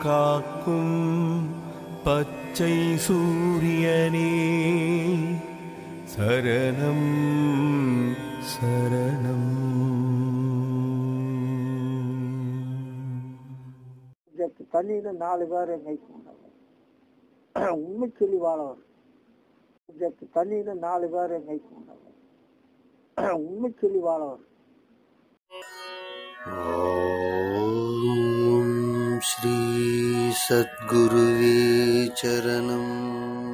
காக்கும் பச்சை சூரியனே சரணம் சரணம். தண்ணியில 4 பேர் கை கொண்டவர் உண்மை சொல்லி வாழவர். தண்ணியில 4 பேர் கை கொண்டவர் உண்மை சொல்லி வாழவர். ஓம் ஸ்ரீ சத்குருவே சரணம்.